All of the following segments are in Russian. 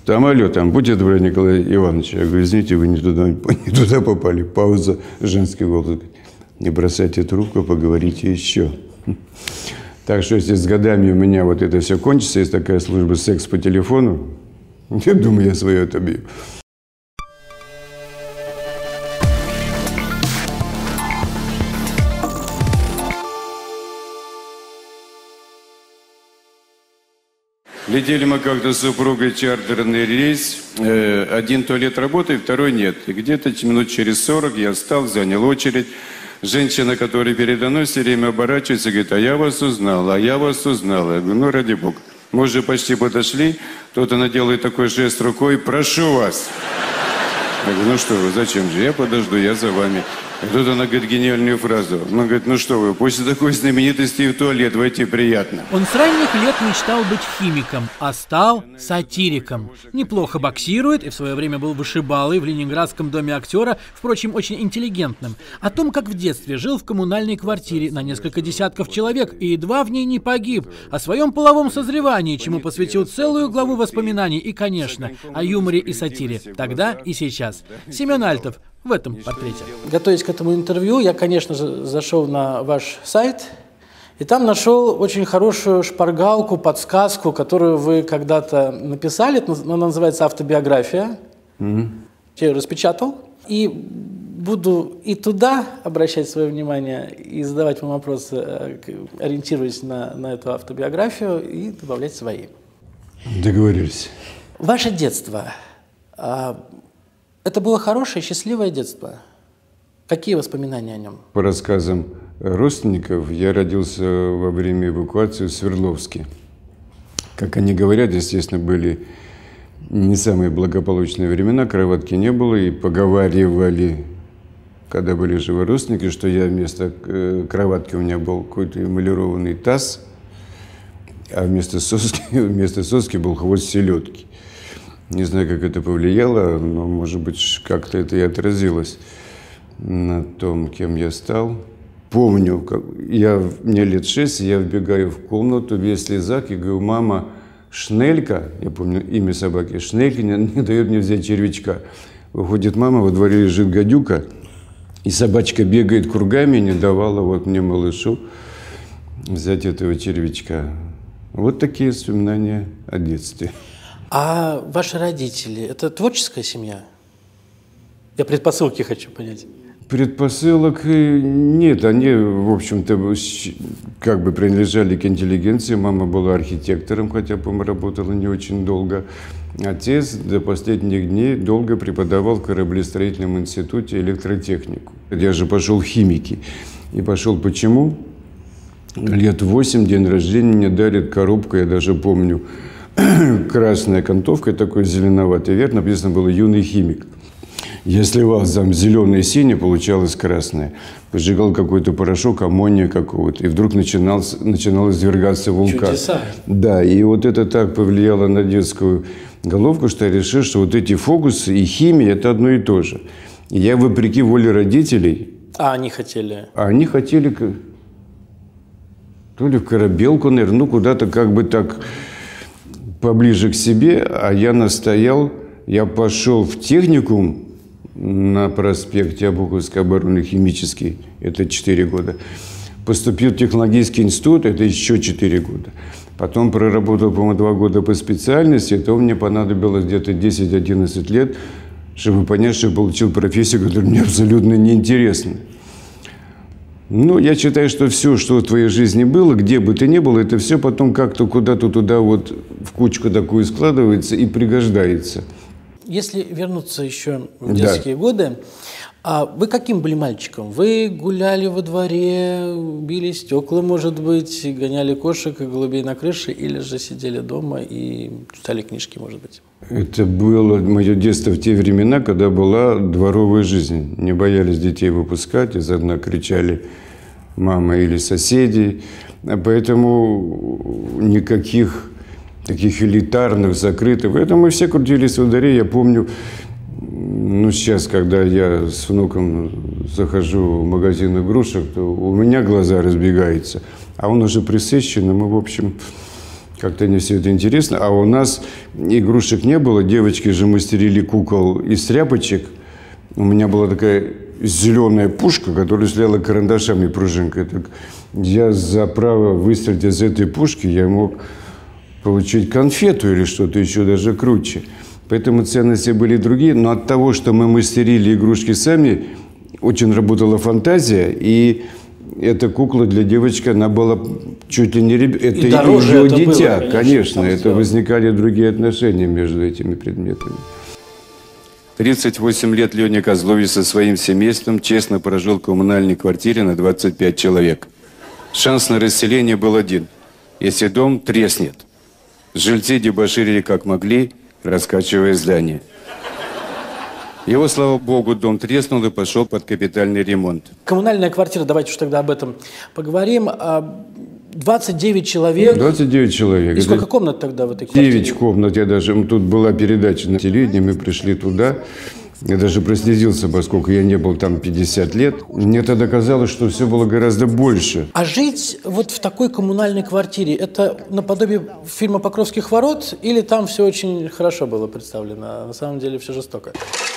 Там, алло, там, будьте добры, Николай Иванович. Я говорю, извините, вы не туда попали. Пауза, женский голос. Не бросайте трубку, поговорите еще. Так что, если с годами у меня вот это все кончится, есть такая служба секс по телефону, я думаю, я свое отобью. Летели мы как-то с супругой чартерный рейс. Один туалет работает, второй нет. И где-то минут через 40 я встал, занял очередь. Женщина, которая передо мной, все время оборачивается и говорит, а я вас узнала, а я вас узнала. Я говорю, ну ради бога. Мы уже почти подошли. Тут она делает такой жест рукой, прошу вас. Я говорю, ну что вы, зачем же? Я подожду, я за вами. И тут она говорит гениальную фразу. Она говорит, ну что вы, после такой знаменитости в туалет войти приятно. Он с ранних лет мечтал быть химиком, а стал сатириком. Неплохо боксирует и в свое время был вышибалой в Ленинградском доме актера, впрочем, очень интеллигентным. О том, как в детстве жил в коммунальной квартире на несколько десятков человек и едва в ней не погиб. О своем половом созревании, чему посвятил целую главу воспоминаний. И, конечно, о юморе и сатире. Тогда и сейчас. Семен Альтов в этом портрете. Готовясь к этому интервью, я, конечно же, зашел на ваш сайт и там нашел очень хорошую шпаргалку, подсказку, которую вы когда-то написали. Она называется «Автобиография». Я ее распечатал. И буду и туда обращать свое внимание и задавать вам вопросы, ориентируясь на эту автобиографию, и добавлять свои. Договорились. Ваше детство. Это было хорошее, счастливое детство. Какие воспоминания о нем? По рассказам родственников, я родился во время эвакуации в Свердловске. Как они говорят, естественно, были не самые благополучные времена, кроватки не было, и поговаривали, когда были живы родственники, что я вместо кроватки у меня был какой-то эмалированный таз, а вместо соски был хвост селедки. Не знаю, как это повлияло, но, может быть, как-то это и отразилось на том, кем я стал. Помню, мне лет 6, я вбегаю в комнату, весь слезак, и говорю, мама, Шнелька, я помню имя собаки, Шнелька не дает мне взять червячка. Выходит мама, во дворе лежит гадюка, и собачка бегает кругами, не давала вот мне, малышу, взять этого червячка. Вот такие воспоминания о детстве. А ваши родители – это творческая семья? Я предпосылки хочу понять. Предпосылок нет. Они, в общем-то, как бы принадлежали к интеллигенции. Мама была архитектором, хотя, по-моему, работала не очень долго. Отец до последних дней долго преподавал в кораблестроительном институте электротехнику. Я же пошел в химики. И пошел почему? Лет 8, день рождения, мне дарит коробку, я даже помню, красная окантовка, такой зеленоватый верх, написано было «Юный химик». Я сливал там зеленое и синее, получалось красное. Поджигал какой-то порошок, аммония какого-то, и вдруг начинал извергаться вулкан. Чудеса. Да, и вот это так повлияло на детскую головку, что я решил, что вот эти фокусы и химия – это одно и то же. И я, вопреки воле родителей… А они хотели? А они хотели то ли в корабелку, наверное, ну куда-то как бы так… поближе к себе, а я настоял, я пошел в техникум на проспекте Обуховской обороны, химический, это 4 года. Поступил в технологический институт, это еще 4 года. Потом проработал, по-моему, 2 года по специальности, это мне понадобилось где-то 10-11 лет, чтобы понять, что я получил профессию, которая мне абсолютно неинтересна. Ну, я считаю, что все, что в твоей жизни было, где бы ты ни был, это все потом как-то куда-то туда вот в кучку такую складывается и пригождается. Если вернуться еще в детские годы, вы каким были мальчиком? Вы гуляли во дворе, били стекла, может быть, гоняли кошек и голубей на крыше, или же сидели дома и читали книжки, может быть? Это было мое детство в те времена, когда была дворовая жизнь. Не боялись детей выпускать, из окна кричали мама или соседи. Поэтому никаких таких элитарных, закрытых. Поэтому мы все крутились во дворе. Я помню, ну сейчас, когда я с внуком захожу в магазин игрушек, то у меня глаза разбегаются. А он уже присыщен, и мы, в общем, Как-то не все это интересно. А у нас игрушек не было. Девочки же мастерили кукол из тряпочек. У меня была такая зеленая пушка, которая стреляла карандашами пружинкой. Так я за право выстрелить из этой пушки я мог получить конфету или что-то еще даже круче. Поэтому ценности были другие. Но от того, что мы мастерили игрушки сами, очень работала фантазия. И эта кукла для девочки, она была чуть ли не ребенок. Это ее дитя, было, конечно. Это возникали другие отношения между этими предметами. 38 лет Леня Козлович со своим семейством честно прожил в коммунальной квартире на 25 человек. Шанс на расселение был один. Если дом треснет. Жильцы дебоширили как могли, раскачивая здание. Его, слава богу, дом треснул и пошел под капитальный ремонт. Коммунальная квартира, давайте уж тогда об этом поговорим. 29 человек. 29 человек. И сколько комнат тогда в этой квартире? 9 комнат. Тут была передача на телевидении, мы пришли туда. Я даже прослезился, поскольку я не был там 50 лет. Мне тогда казалось, что все было гораздо больше. А жить вот в такой коммунальной квартире, это наподобие фильма «Покровских ворот» или там все очень хорошо было представлено, а на самом деле все жестоко?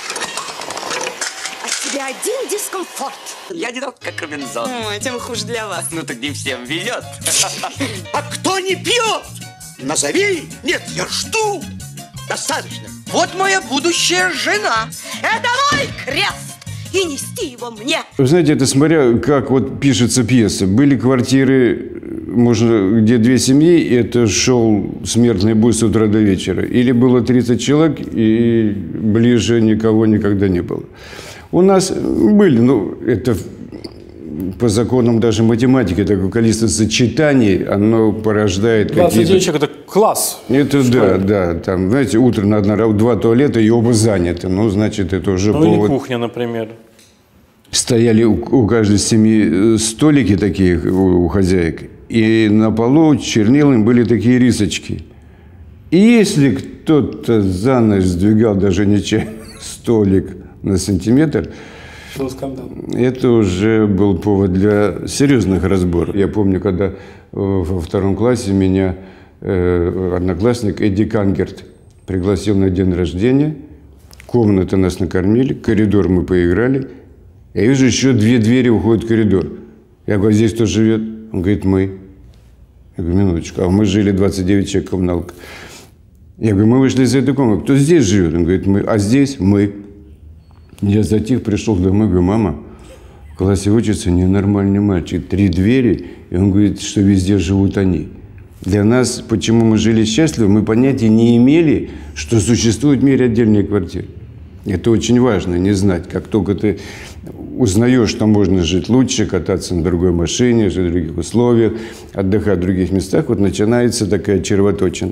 Один дискомфорт. Я не тот, как Робинзон. Тем хуже для вас. Ну так не всем везет. А кто не пьет? Назови. Нет, я жду. Достаточно. Вот моя будущая жена. Это мой крест. И нести его мне. Вы знаете, это смотря, как вот пишется пьеса. Были квартиры, можно, где 2 семьи, и это шел смертный бой с утра до вечера. Или было 30 человек, и ближе никого никогда не было. У нас были, это по законам даже математики, такое количество сочетаний, оно порождает какие-то... 29 человек – это класс. Это да, там, знаете, утром надо 2 туалета, и оба заняты. Значит, это уже повод. Или кухня, например. Стояли у каждой семьи столики такие у хозяек, и на полу чернилами были такие рисочки. И если кто-то за ночь сдвигал даже нечаянно столик на сантиметр, был скандал. Это уже был повод для серьезных разборов. Я помню, когда во 2 классе меня одноклассник Эдди Кангерт пригласил на день рождения. Комнаты нас накормили, коридор мы поиграли. Я вижу, еще 2 двери уходят в коридор. Я говорю, здесь кто живет? Он говорит, мы. Я говорю, минуточку. А мы жили 29 человек, коммуналка. Я говорю, мы вышли из этой комнаты. Кто здесь живет? Он говорит, мы. А здесь мы. Я затих, пришел домой, говорю, мама, в классе учится ненормальный мальчик. 3 двери, и он говорит, что везде живут они. Для нас, почему мы жили счастливо, мы понятия не имели, что существует в мире отдельные квартиры. Это очень важно, не знать. Как только ты узнаешь, что можно жить лучше, кататься на другой машине, жить в других условиях, отдыхать в других местах, вот начинается такая червоточина.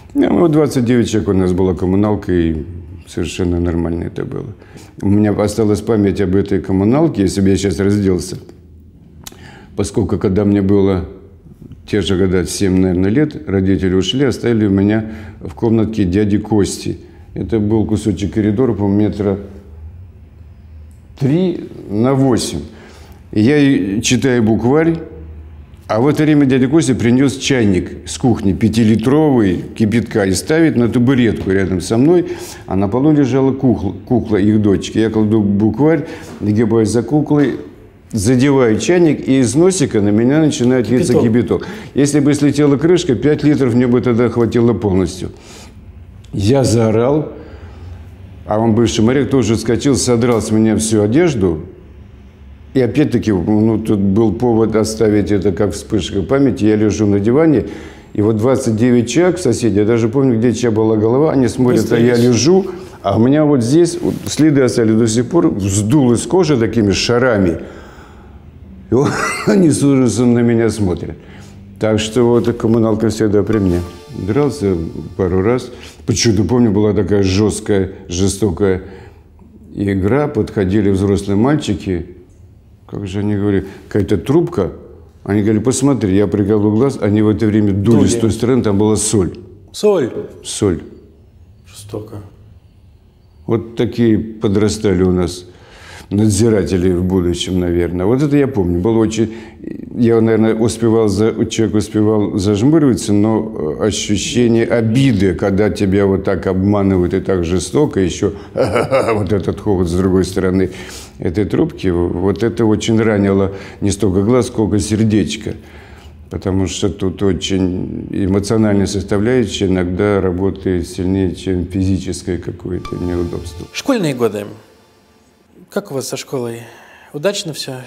29 человек у нас была коммуналка, и совершенно нормально это было. У меня осталась память об этой коммуналке, если бы я сейчас разделся. Поскольку, когда мне было те же года, 7, наверное, лет, родители ушли, оставили у меня в комнатке дяди Кости. Это был кусочек коридора, по-моему, метра 3 на 8. И я читаю букварь, а в это время дядя Костя принес чайник с кухни, 5-литровый, кипятка, и ставит на табуретку рядом со мной, а на полу лежала кукла их дочки. Я кладу букварь, нагибаюсь за куклой, задеваю чайник, и из носика на меня начинает литься кипяток. Если бы слетела крышка, 5 литров мне бы тогда хватило полностью. Я заорал, а он, бывший моряк, тоже вскочил, содрал с меня всю одежду. И опять-таки, тут был повод оставить это как вспышка памяти. Я лежу на диване, и вот 29 человек, соседи, я даже помню, где чья была голова, они смотрят, а я лежу, а у меня вот здесь вот следы остались до сих пор, вздулась кожа такими шарами. И вот они с ужасом на меня смотрят. Так что вот коммуналка всегда при мне. Дрался пару раз. Почему-то помню, была такая жесткая, жестокая игра. Подходили взрослые мальчики. Как же они говорили? Какая-то трубка. Они говорили, посмотри. Я приколол глаз. Они в это время дули с той стороны. Там была соль. Соль? Соль. Жестоко. Вот такие подрастали у нас надзирателей в будущем, наверное. Вот это я помню. Было очень... Я, наверное, человек успевал зажмуриваться, но ощущение обиды, когда тебя вот так обманывают и так жестоко, еще вот этот хохот с другой стороны этой трубки, вот это очень ранило не столько глаз, сколько сердечко. Потому что тут очень эмоциональная составляющая иногда работает сильнее, чем физическое какое-то неудобство. Школьные годы. Как у вас со школой? Удачно все?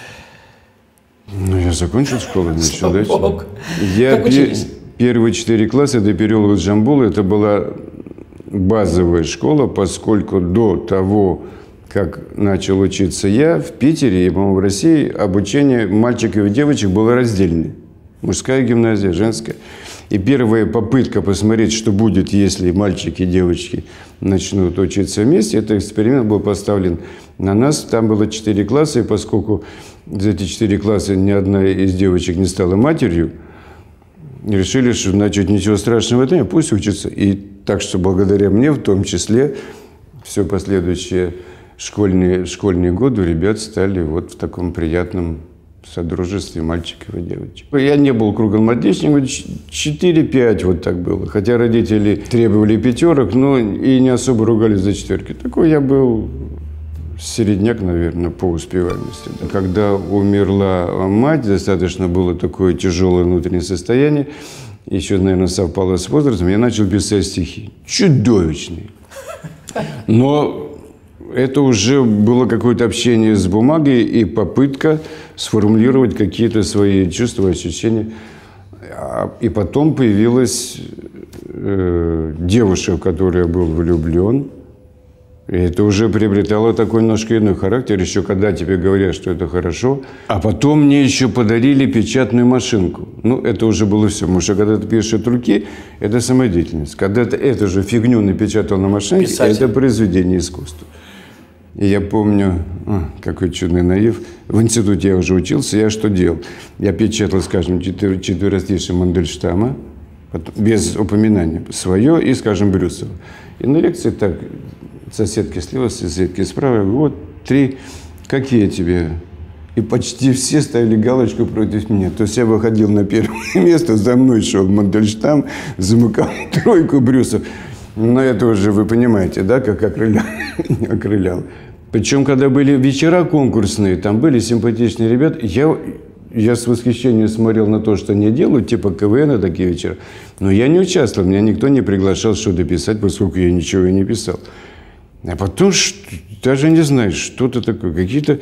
Ну, я закончил школу, значит, удачно. Как учились? Первые 4 класса, это переулок Джамбула, это была базовая школа, поскольку до того, как начал учиться я, в Питере и, по-моему, в России, обучение мальчиков и девочек было раздельное. Мужская гимназия, женская. И первая попытка посмотреть, что будет, если мальчики и девочки начнут учиться вместе, этот эксперимент был поставлен на нас. Там было 4 класса, и поскольку за эти 4 класса ни одна из девочек не стала матерью, решили, что, значит, ничего страшного в этом, пусть учатся. И так что благодаря мне, в том числе, все последующие школьные годы у ребят стали вот в таком приятном содружестве мальчиков и девочек. Я не был кругломаточником, 4-5 вот так было. Хотя родители требовали 5, но и не особо ругались за 4. Такой я был середняк, наверное, по успеваемости. Когда умерла мать, достаточно было такое тяжелое внутреннее состояние, еще, наверное, совпало с возрастом, я начал писать стихи. Чудовищные. Но это уже было какое-то общение с бумагой и попытка сформулировать какие-то свои чувства, ощущения. И потом появилась девушка, в которую я был влюблен. И это уже приобретало такой немножко иной характер, еще когда тебе говорят, что это хорошо. А потом мне еще подарили печатную машинку. Ну, это уже было все. Потому что когда ты пишешь от руки, это самодеятельность. Когда ты эту же фигню напечатал на машинке, это произведение искусства. И я помню, какой чудный наив. В институте я уже учился, я что делал? Я печатал, скажем, четверостишие Мандельштама, без упоминания, свое и, скажем, Брюсова. И на лекции так, соседки слева, соседки справа, вот 3, какие тебе? И почти все ставили галочку против меня. То есть я выходил на первое место, за мной шел Мандельштам, замыкал 3 Брюсов. Но это уже, вы понимаете, да, как окрылял. Причем, когда были вечера конкурсные, там были симпатичные ребята, я с восхищением смотрел на то, что они делают, типа КВН, такие вечера. Но я не участвовал, меня никто не приглашал что-то писать, поскольку я ничего и не писал. А потом, даже не знаю, что-то такое, какие-то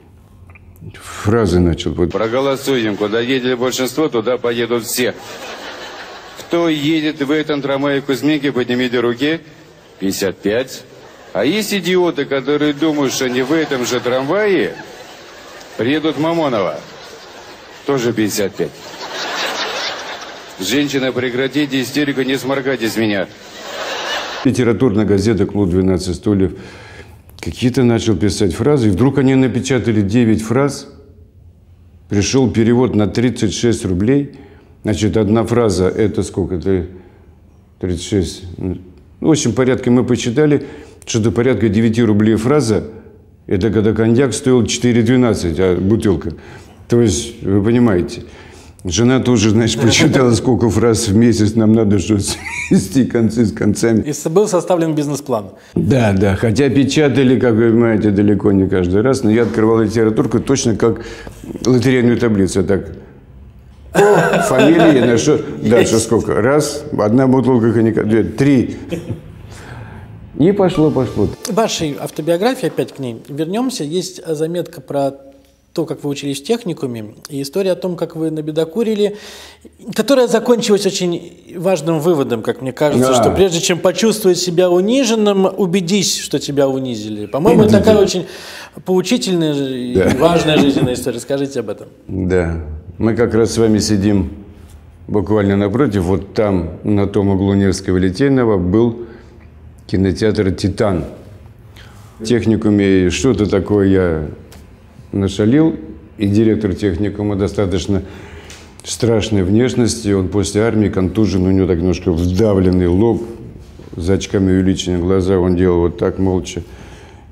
фразы начал. Вот. Проголосуем, куда едет большинство, туда поедут все. Кто едет в этом трамвае Кузьминки, поднимите руки. 55. А есть идиоты, которые думают, что они в этом же трамвае приедут в Мамоново. Тоже 55. Женщина, прекратите истерику, не сморкайтесь меня. Литературная газета «Клуб 12 стульев». Какие-то начал писать фразы, и вдруг они напечатали 9 фраз. Пришел перевод на 36 рублей. Значит, одна фраза, это сколько-то, 36, ну, в общем, порядка мы посчитали, что-то порядка 9 рублей фраза, это когда коньяк стоил 4,12, а бутылка. То есть, вы понимаете, жена тоже, значит, посчитала, сколько фраз в месяц нам надо, чтобы свести концы с концами. И был составлен бизнес-план. Да, хотя печатали, как вы понимаете, далеко не каждый раз, но я открывал литературку точно как лотерейную таблицу, так... Фамилии, на что дальше сколько? 1, 1 бутылка коньяка, 2, 3. И пошло. В вашей автобиографии, опять к ней вернемся, есть заметка про то, как вы учились в техникуме, и история о том, как вы набедокурили, которая закончилась очень важным выводом, как мне кажется, что прежде чем почувствовать себя униженным, убедись, что тебя унизили. По-моему, это такая очень поучительная и важная жизненная история. Скажите об этом. Да. Мы как раз с вами сидим буквально напротив. Вот там, на том углу Невского и Литейного, был кинотеатр «Титан». В техникуме что-то такое я нашалил. И директор техникума достаточно страшной внешности. Он после армии контужен, у него так немножко вдавленный лоб, за очками увеличенные глаза. Он делал вот так молча.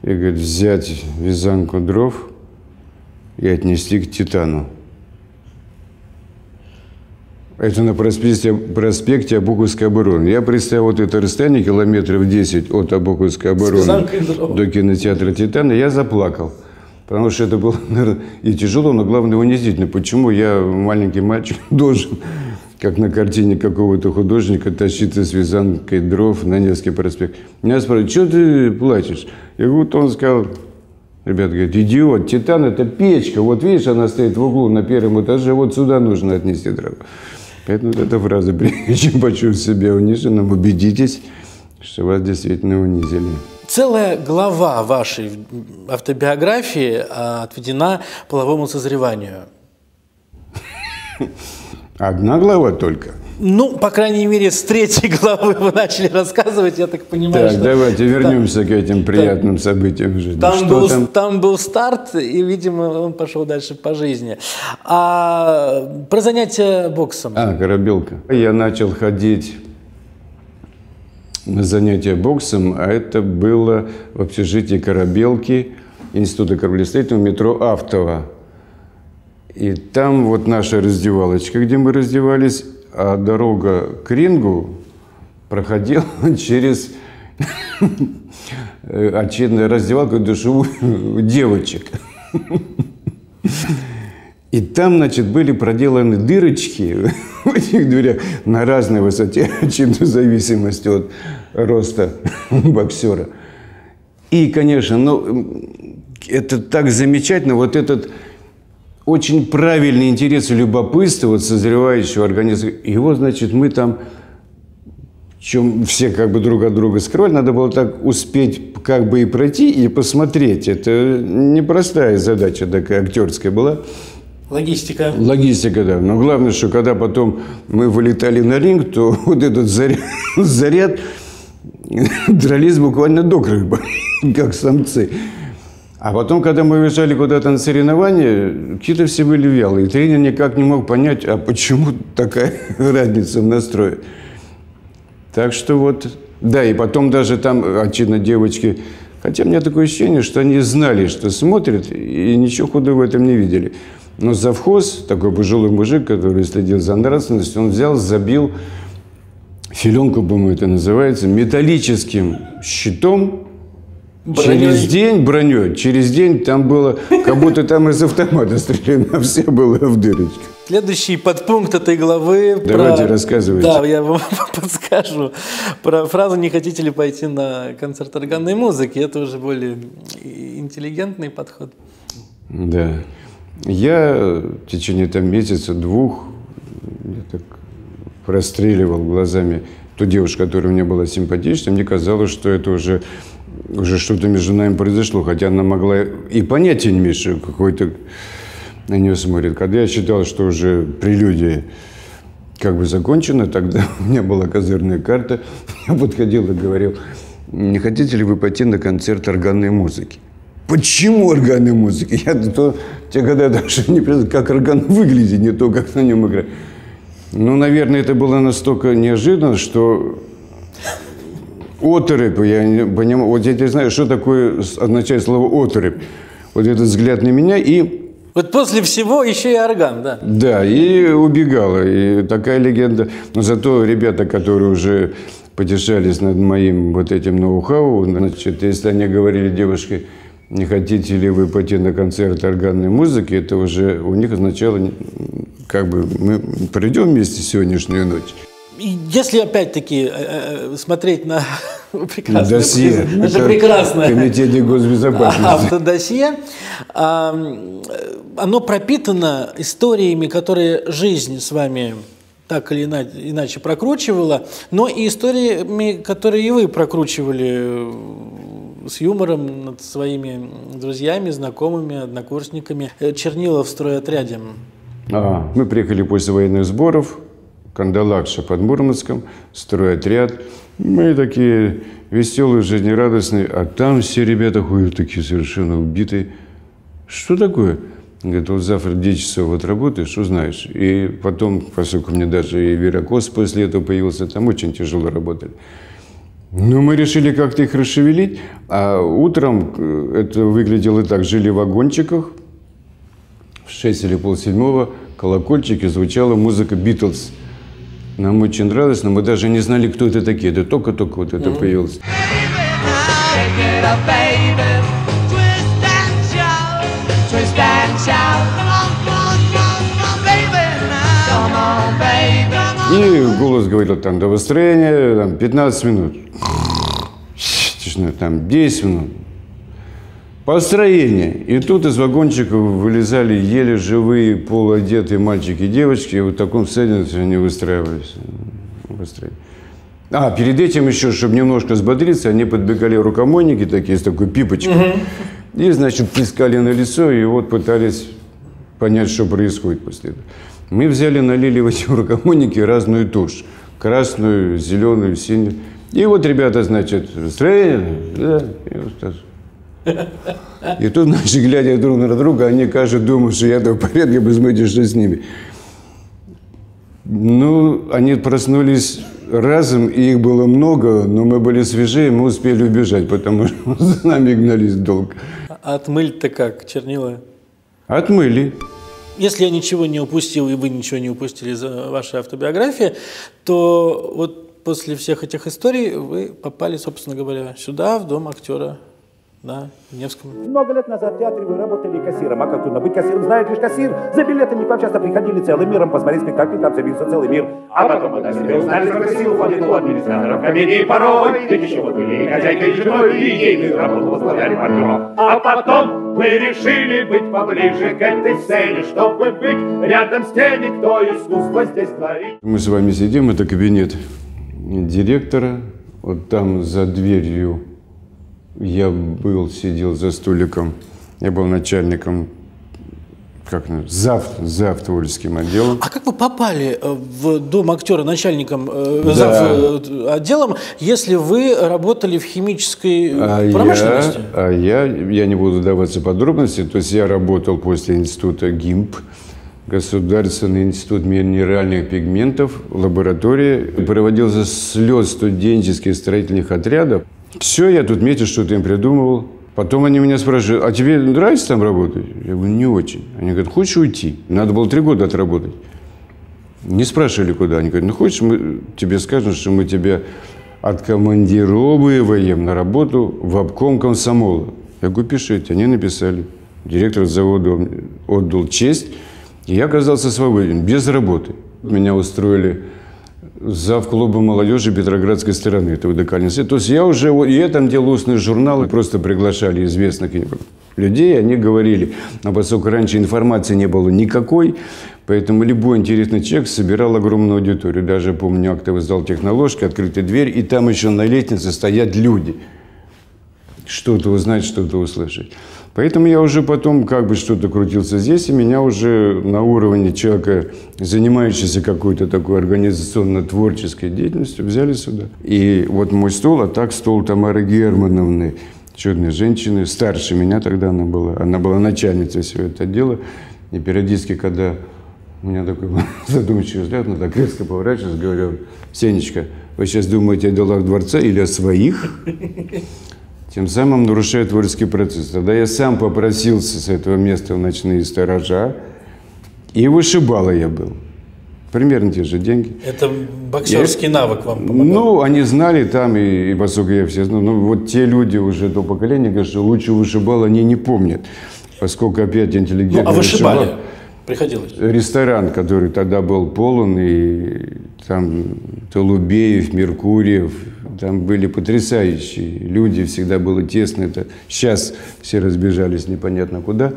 и говорит, взять вязанку дров и отнести к Титану. Это на проспекте Обуховской обороны. Я представил вот это расстояние, километров 10 от Обуховской обороны до кинотеатра «Титана», я заплакал. Потому что это было, наверное, и тяжело, но главное унизительно. Почему я, маленький мальчик, должен, как на картине какого-то художника, тащиться с вязанкой дров на Невский проспект? Меня спрашивают, что ты плачешь? Я говорю, вот он сказал, ребята говорят, идиот, «Титан» – это печка. Вот видишь, она стоит в углу на первом этаже, вот сюда нужно отнести дрова. Поэтому вот эта фраза, прежде чем почувствовать себя униженным, убедитесь, что вас действительно унизили. Целая глава вашей автобиографии отведена половому созреванию. Одна глава только? Ну, по крайней мере, с 3-й главы вы начали рассказывать, я так понимаю. Так, давайте вернемся к этим приятным событиям в жизни. Там был старт, и, видимо, он пошел дальше по жизни. А про занятия боксом. Корабелка. Я начал ходить на занятия боксом, а это было в общежитии Корабелки, Института кораблестроительного, метро Автово. И там вот наша раздевалочка, где мы раздевались, а дорога к рингу проходила через раздевалку душевую девочек. И там, значит, были проделаны дырочки в этих дверях на разной высоте, очевидно, в зависимости от роста боксера. И, конечно, это так замечательно, вот этот очень правильный интерес и любопытство вот созревающего организма. Его, значит, мы там, чем все как бы друг от друга скрывали, надо было так успеть как бы и пройти, и посмотреть. Это непростая задача такая актерская была. Логистика. Логистика, да. Но главное, что когда потом мы вылетали на ринг, то вот этот заряд дрались буквально до крови, как самцы. А потом, когда мы уезжали куда-то на соревнования, какие-то все были вялые. И тренер никак не мог понять, а почему такая разница в настрое. Так что вот, да, и потом даже там, очевидно, девочки, хотя у меня такое ощущение, что они знали, что смотрят, и ничего худого в этом не видели. Но завхоз, такой пожилой мужик, который следил за нравственностью, он взял, забил филенку, по-моему, это называется, металлическим щитом. Через день броней, через день там было, как будто там из автомата стреляли, а все было в дырочках. Следующий подпункт этой главы. Давайте рассказывайте. Да, я вам подскажу. Про фразу «Не хотите ли пойти на концерт органной музыки?» Это уже более интеллигентный подход. Да. Я в течение там месяца-двух так простреливал глазами ту девушку, которая мне была симпатична. Мне казалось, что это уже что-то между нами произошло, хотя она могла и понятия не иметь, что какой-то на нее смотрит. Когда я считал, что уже прелюдия как бы закончена, тогда у меня была козырная карта, я подходил и говорил, не хотите ли вы пойти на концерт органной музыки? Почему органной музыки? Я те года даже не представляю, как орган выглядит, не то, как на нем играть. Ну, наверное, это было настолько неожиданно, что оторопь, я не понимаю, вот я не знаю, что такое означает слово оторопь. Вот этот взгляд на меня и... Вот после всего еще и орган, да? Да, и убегала. И такая легенда. Но зато ребята, которые уже потешались над моим вот этим ноу-хау, значит, если они говорили девушке, не хотите ли вы пойти на концерт органной музыки, это уже у них означало, как бы мы пройдем вместе сегодняшнюю ночь. Если опять-таки смотреть на прекрасное досье, наше прекрасное Комитете госбезопасности, автодосье, оно пропитано историями, которые жизнь с вами так или иначе прокручивала, но и историями, которые и вы прокручивали с юмором над своими друзьями, знакомыми, однокурсниками. Чернила в стройотряде. Мы приехали после военных сборов, Кандалакша под Мурманском, стройотряд. Мы такие веселые, жизнерадостные, а там все ребята ходят такие совершенно убитые. Что такое? Говорит, вот завтра 10 часов отработаешь, узнаешь. И потом, поскольку у меня даже и варикоз после этого появился, там очень тяжело работали. Ну, мы решили как-то их расшевелить, а утром это выглядело так. Жили в вагончиках, в 6 или полседьмого колокольчики, звучала музыка «Битлз». Нам очень нравилось, но мы даже не знали, кто это такие. Это только-только вот это появилось. И голос говорил там до выстроения, там 15 минут. Тишина, там 10 минут. Построение. И тут из вагончиков вылезали еле живые, полуодетые мальчики и девочки. И вот в таком состоянии они выстраивались. А, перед этим еще, чтобы немножко взбодриться, они подбегали рукомойники такие, с такой пипочкой. И, значит, плескали на лицо, и вот пытались понять, что происходит после этого. Мы взяли, налили в эти рукомойники разную тушь. Красную, зеленую, синюю. И вот ребята, значит, строение, да, и тут, значит, глядя друг на друга, они, кажется, думают, что я-то в порядке, посмотрите, что с ними. Ну, они проснулись разом, и их было много, но мы были свежие, мы успели убежать, потому что за нами гнались долго. Отмыть-то как? Чернила? Отмыли. Если я ничего не упустил, и вы ничего не упустили из вашей автобиографии, то вот после всех этих историй вы попали, собственно говоря, сюда, в дом актера на Невском. Много лет назад в театре вы работали кассиром. А как трудно быть кассиром, знает лишь кассир. За билетами к вам часто приходили целым миром посмотреть спектакль, там забился целый мир. А потом мы себе узнали, сколько сил уходит у администраторов комедии порой. Ведь еще вы были и хозяйкой, и женой, и ейную работу возглавляли партнера. А потом мы решили быть поближе к этой сцене, чтобы быть рядом с теми, кто искусство здесь творит. Мы с вами сидим, это кабинет директора. Вот там за дверью я сидел за столиком, я был начальником, зав творческим отделом. А как вы попали в дом актера начальником, зав отделом, если вы работали в химической промышленности? Я не буду даваться подробности, то есть я работал после института ГИМП, Государственный институт минеральных пигментов, лаборатория, проводился слет студенческих строительных отрядов. Все, я тут метил, что-то им придумывал. Потом они меня спрашивают, а тебе нравится там работать? Я говорю, не очень. Они говорят, хочешь уйти? Надо было 3 года отработать. Не спрашивали, куда. Они говорят, ну хочешь, мы тебе скажем, что мы тебя откомандировываем на работу в обком комсомола. Я говорю, пишите. Они написали. Директор завода отдал честь, и я оказался свободен, без работы. Меня устроили зав клуба молодежи Петроградской стороны, это ВДК. То есть я там делал устные журналы, просто приглашали известных людей, они говорили, но поскольку раньше информации не было никакой, поэтому любой интересный человек собирал огромную аудиторию. Даже помню, актовый зал Техноложки, открытая дверь, и там еще на лестнице стоят люди. Что-то узнать, что-то услышать. Поэтому я уже потом что-то крутился здесь, и меня уже на уровне человека, занимающегося какой-то такой организационно-творческой деятельностью, взяли сюда. И вот мой стол, а так стол Тамары Германовны, чудной женщины, старше меня тогда она была начальницей всего этого дела. И периодически, когда у меня такой задумчивый взгляд, она так резко поворачивается, говорю, Сенечка, вы сейчас думаете о делах дворца или о своих? Тем самым нарушая творческий процесс. Тогда я сам попросился с этого места в ночные сторожа, и вышибала я был. Примерно те же деньги. Это боксерский навык вам помогал? Ну, они знали там, и поскольку я все знал, но вот те люди уже до поколения, говорят, что лучше вышибал, они не помнят. Поскольку опять интеллигентный а вышибали? Приходилось? Ресторан, который тогда был полон, и там Толубеев, Меркурьев, там были потрясающие люди, всегда было тесно. Это сейчас все разбежались непонятно куда.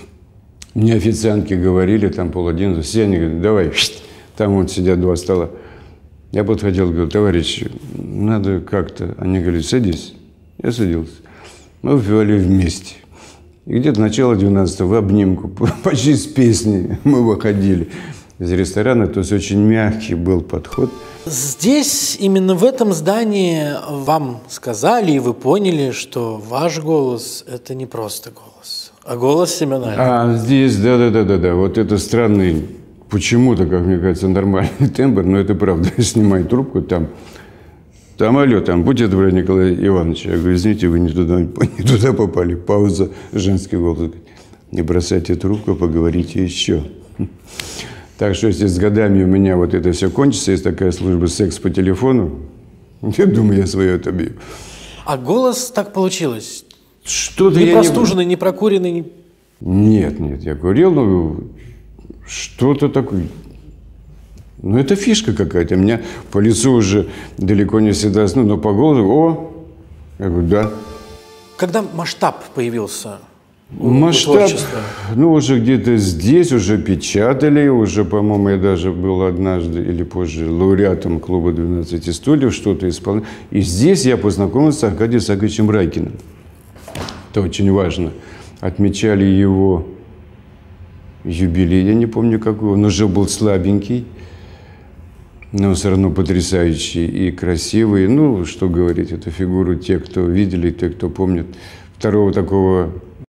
Мне официантки говорили, там 10:30, все они говорят, давай, там вот сидят 2 стола. Я подходил, говорю, товарищи, надо как-то. Они говорят, садись. Я садился. Мы выпивали вместе. И где-то начало 12-го в обнимку, почти с песней мы выходили из ресторана. То есть очень мягкий был подход. Здесь, именно в этом здании вам сказали, и вы поняли, что ваш голос – это не просто голос, а голос Семена. А здесь, да. Вот это странный, почему-то, как мне кажется, нормальный тембр, но это правда. Снимай трубку, там Там, алло, там, будьте добры, Николай Иванович. Я говорю, извините, вы не туда попали. Пауза, женский голос. Не бросайте трубку, поговорите еще. Так что, если с годами у меня вот это все кончится, есть такая служба секс по телефону, я думаю, я свое отобью. А голос так получилось? Что-то не я простуженный, не прокуренный? Нет, я курил, но что-то такое. Ну, это фишка какая-то. Меня по лицу уже далеко не всегда, но по голосу, я говорю, да. Когда масштаб появился? Масштаб, уже где-то здесь уже печатали, уже, по-моему, я даже был однажды или позже лауреатом клуба 12 стульев, что-то исполнял. И здесь я познакомился с Аркадием Сааковичем Райкиным. Это очень важно. Отмечали его юбилей, я не помню какой, он уже был слабенький, но все равно потрясающий и красивый. Ну, что говорить, эту фигуру те, кто видели, те, кто помнит. Второго такого...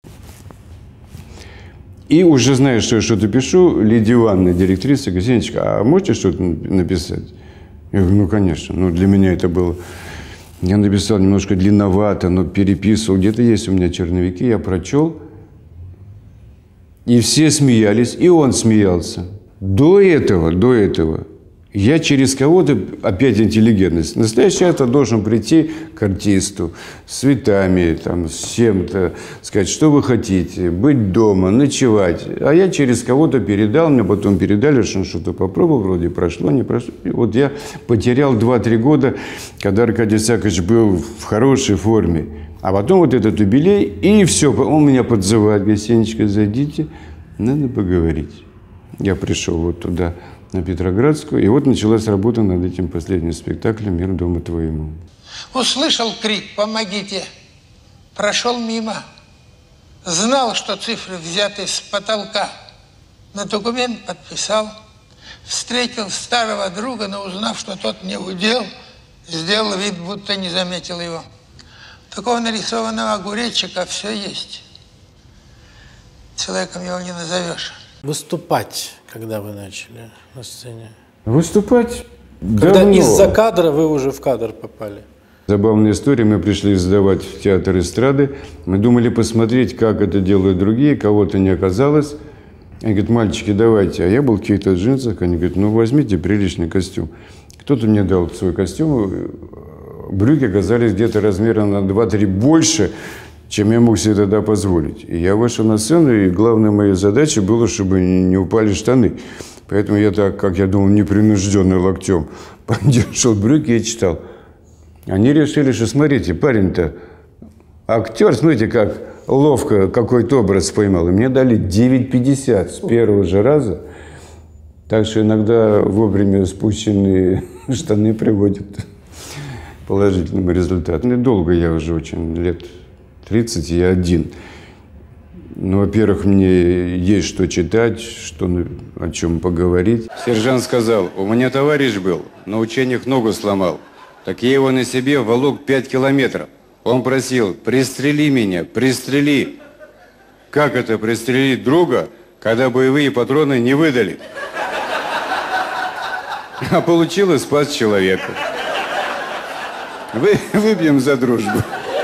И уже знаешь, что я что-то пишу, Лидия Ивановна, директриса, говорит, Сенечка, а можете что-то написать? Я говорю, ну, конечно. Ну, для меня это было... Я написал немножко длинновато, но переписывал. Где-то есть у меня черновики, я прочел. И все смеялись, и он смеялся. До этого я через кого-то, опять интеллигентность, настоящий автор должен прийти к артисту с цветами, там, с чем-то, сказать, что вы хотите, быть дома, ночевать. А я через кого-то передал, мне потом передали, что он что-то попробовал, вроде прошло, не прошло. И вот я потерял 2-3 года, когда Аркадий Саакович был в хорошей форме. А потом вот этот юбилей, и все, он меня подзывает, говорит, Сенечка, зайдите, надо поговорить. Я пришел вот туда, на Петроградскую, и вот началась работа над этим последним спектаклем «Мир дома твоему». Услышал крик «Помогите!», прошел мимо, знал, что цифры взяты с потолка, на документ подписал, встретил старого друга, но узнав, что тот не удел, сделал вид, будто не заметил его. Такого нарисованного огуречика все есть. Человеком его не назовешь. Выступать, когда вы начали на сцене? Выступать Когда давно. из-за кадра вы уже в кадр попали? Забавная история. Мы пришли сдавать в театр эстрады. Мы думали посмотреть, как это делают другие. Кого-то не оказалось. Они говорят, мальчики, давайте. А я был в каких-то джинсах. Они говорят, ну возьмите приличный костюм. Кто-то мне дал свой костюм. Брюки оказались где-то размером на 2-3 больше, чем я мог себе тогда позволить. И я вышел на сцену, и главной моей задачей было, чтобы не упали штаны. Поэтому я так, как я думал, непринужденно локтем поддержал брюки и читал. Они решили, что, смотрите, парень-то актер, смотрите, как ловко какой-то образ поймал. И мне дали 9,50 с первого же раза. Так что иногда вовремя спущенные штаны приводят к положительному результату. Недолго я уже очень, лет 30, я один. Ну, во-первых, мне есть что читать, о чем поговорить. Сержант сказал, у меня товарищ был, на учениях ногу сломал. Так я его на себе волок 5 километров. Он просил, пристрели меня, пристрели. Как это пристрелить друга, когда боевые патроны не выдали? А получилось, спас человека. Выпьем за дружбу.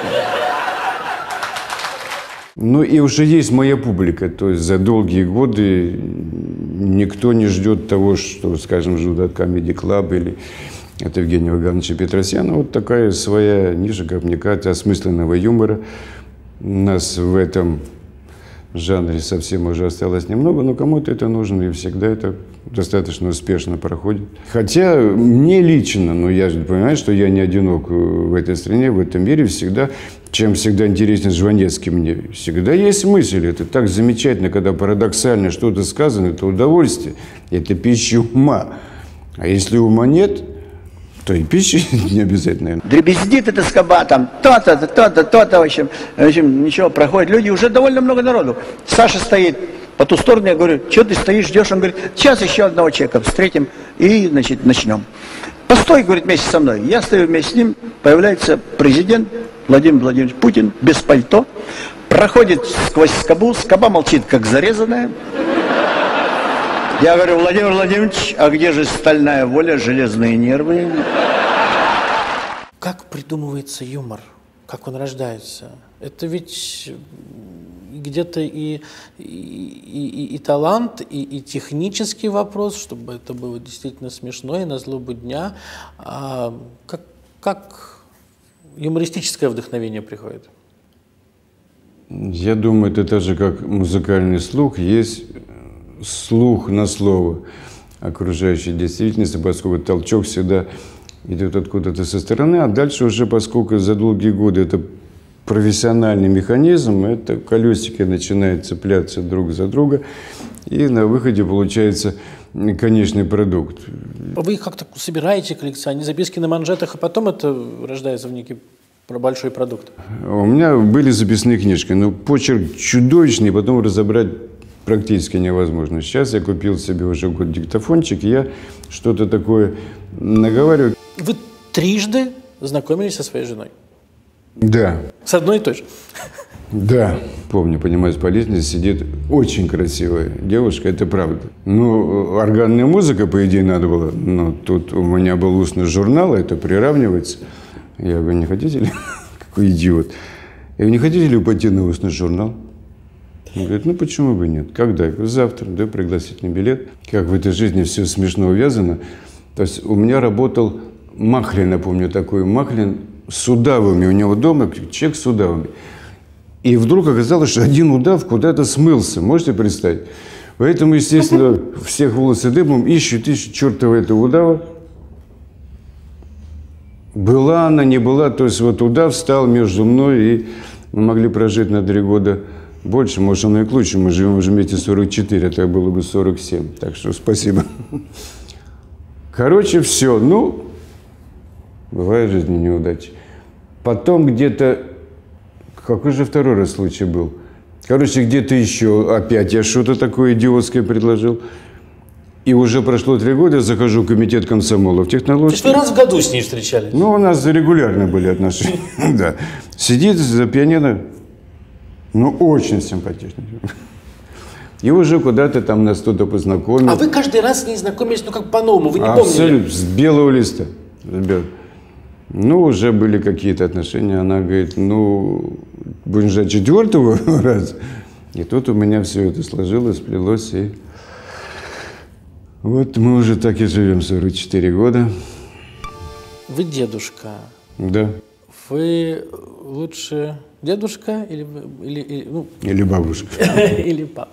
Ну и уже есть моя публика, то есть за долгие годы никто не ждет того, что, скажем, ждут от Comedy Club или от Евгения Вагановича Петросяна. Вот такая своя ниша, как мне кажется, осмысленного юмора. У нас в этом жанре совсем уже осталось немного, но кому-то это нужно, и всегда это достаточно успешно проходит. Хотя мне лично, но я же понимаю, что я не одинок в этой стране, в этом мире, всегда, чем всегда интересен Жванецкий мне, всегда есть мысль. Это так замечательно, когда парадоксально что-то сказано, это удовольствие, это пища ума. А если ума нет, то и пища не обязательно. Дребездит это скоба, там то-то, в общем, ничего, проходит люди, уже довольно много народу. Саша стоит по ту сторону, я говорю, что ты стоишь, ждешь? Он говорит, сейчас еще одного человека встретим и, значит, начнем. Постой, говорит, вместе со мной. Я стою вместе с ним, появляется президент Владимир Владимирович Путин, без пальто, проходит сквозь скобу, скоба молчит, как зарезанная. Я говорю, Владимир Владимирович, а где же стальная воля, железные нервы? Как придумывается юмор? Как он рождается? Это ведь где-то и талант, и технический вопрос, чтобы это было действительно смешно и на злобу дня. Как юмористическое вдохновение приходит? Я думаю, это так же, как музыкальный слух, есть слух на слово окружающей действительности, поскольку толчок всегда идет откуда-то со стороны, а дальше уже, поскольку за долгие годы это профессиональный механизм, это колесики начинают цепляться друг за друга, и на выходе получается конечный продукт. Вы их как-то собираете, коллекционируете, записки на манжетах, а потом это рождается в некий большой продукт? У меня были записные книжки, но почерк чудовищный, потом разобрать практически невозможно. Сейчас я купил себе уже диктофончик, и я что-то такое наговариваю. Вы трижды знакомились со своей женой? Да. С одной и той же? Да. Помню, понимаешь, по лестнице сидит очень красивая девушка, это правда. Ну, органная музыка, по идее, надо было. Но тут у меня был устный журнал, это приравнивается. Я говорю, не хотите ли? Какой идиот. Я говорю, не хотите ли пойти на устный журнал? Он говорит, ну почему бы нет? Когда? Я говорю, завтра, да, пригласительный билет. Как в этой жизни все смешно увязано. То есть у меня работал Махлин, я помню, такой Махлин с удавами. У него дома человек с удавами. И вдруг оказалось, что один удав куда-то смылся. Можете представить? Поэтому, естественно, всех волосы дыбом ищут чертова этого удава. Была она, не была. То есть вот удав стал между мной, и мы могли прожить на 3 года больше. Может, оно и к лучшему. Мы живем уже вместе 44, это было бы 47. Так что спасибо. Короче, все. Ну, бывает в жизни неудачи. Потом где-то... Какой же второй раз случай был? Короче, где-то еще опять я что-то такое идиотское предложил. И уже прошло 3 года, я захожу в комитет комсомола в технологии. То есть вы раз в году с ней встречались? Ну, у нас регулярно были отношения. Да. Сидит за пианино, ну, очень симпатичный. И уже куда-то там нас кто-то познакомил. А вы каждый раз с ней знакомились, ну, как по-новому, вы не Абсолютно, помнили? с белого листа. Ну, уже были какие-то отношения. Она говорит, ну, будем ждать 4-го раза. И тут у меня все это сложилось, сплелось. И вот мы уже так и живем 44 года. Вы дедушка. Да. Вы лучше дедушка или бабушка. Или папа?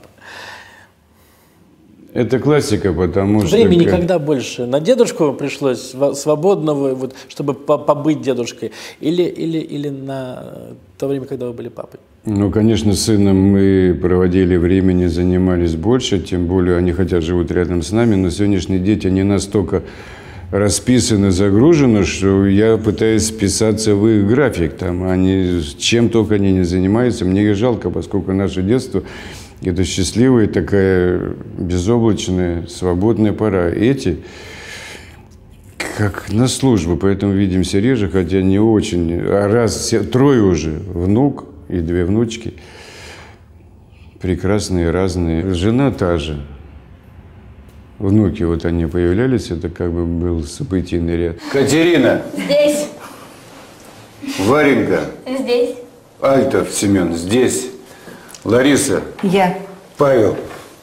Это классика, потому что... Времени когда больше? На дедушку пришлось свободного, вот, чтобы побыть дедушкой? Или на то время, когда вы были папой? Ну, конечно, с сыном мы проводили времени, занимались больше, тем более они хотя живут рядом с нами, но сегодняшние дети, они настолько расписаны, загружены, что я пытаюсь вписаться в их график. Там они, чем только они не занимаются, мне их жалко, поскольку наше детство – это счастливая, такая безоблачная, свободная пора. Эти как на службу, поэтому видимся реже, хотя не очень. А трое уже, внук и 2 внучки. Прекрасные, разные. Жена та же. Внуки, вот они появлялись, это как бы был событийный ряд. Катерина! Здесь. Варенька! Здесь. Альтов Семен здесь. Лариса. Я. Павел.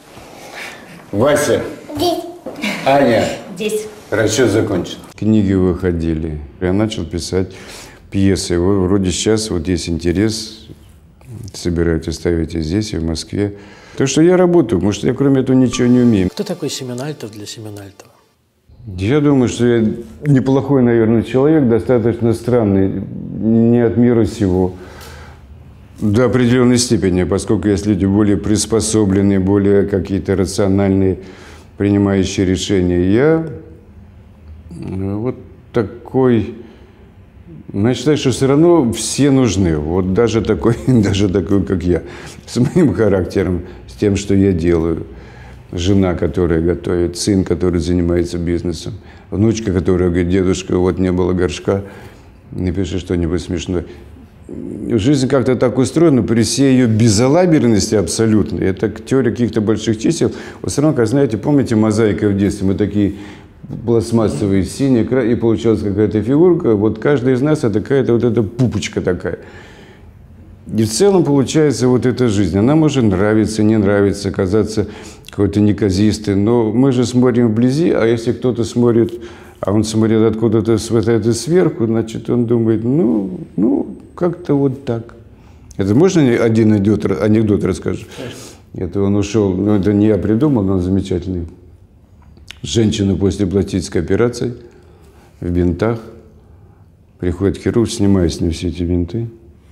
Вася. Здесь. Аня. Здесь. Расчет закончен. Книги выходили. Я начал писать пьесы. Вроде сейчас вот есть интерес. Собираются ставить и здесь, и в Москве. Так что я работаю, потому что я кроме этого ничего не умею. Кто такой Семен Альтов для Семена Альтова? Я думаю, что я неплохой, наверное, человек, достаточно странный, не от мира сего. До определенной степени, поскольку есть люди более приспособленные, более какие-то рациональные, принимающие решения. Я вот такой... Я считаю, что все равно все нужны. Вот даже такой, как я, с моим характером, с тем, что я делаю. Жена, которая готовит, сын, который занимается бизнесом, внучка, которая говорит, дедушка, вот не было горшка, напиши что-нибудь смешное. Жизнь как-то так устроена, при всей ее безалаберности абсолютно. Это теория каких-то больших чисел. Вот все равно, как знаете, помните мозаика в детстве? Мы такие пластмассовый синий, и получалась какая-то фигурка. Вот каждый из нас это какая-то вот эта пупочка такая. И в целом получается вот эта жизнь. Она может нравиться, не нравиться, казаться какой-то неказистой, но мы же смотрим вблизи, а если кто-то смотрит, а он смотрит откуда-то сверху, значит, он думает, ну, как-то вот так. Это можно один анекдот расскажу? Это он ушел, ну, это не я придумал, но он замечательный. Женщина после пластической операции в бинтах, приходит хирург, снимает с нее все эти бинты,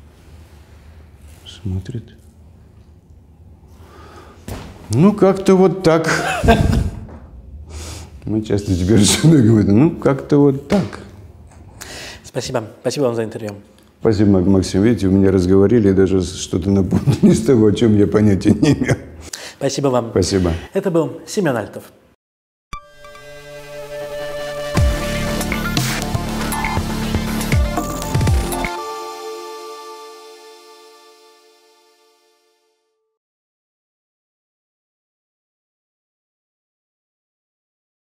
смотрит. Ну, как-то вот так. Мы часто теперь с женой говорим, ну, как-то вот так. Спасибо. Спасибо вам за интервью. Спасибо, Максим. Видите, вы меня разговорили, и даже что-то напомнили из того, о чем я понятия не имел. Спасибо вам. Спасибо. Это был Семен Альтов.